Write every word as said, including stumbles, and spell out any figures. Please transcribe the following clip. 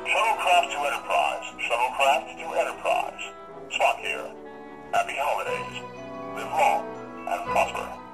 Shuttlecraft to Enterprise. Shuttlecraft to Enterprise. Spock here. Happy holidays. Live long and prosper.